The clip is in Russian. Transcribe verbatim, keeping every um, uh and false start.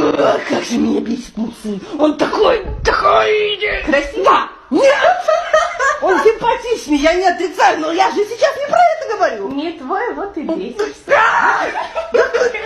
А, как же меня бесит мой сын. Он такой, такой... Красивый? Да. Нет. Он симпатичный, я не отрицаю, но я же сейчас не про это говорю. Не твой, вот и бесишься. Да.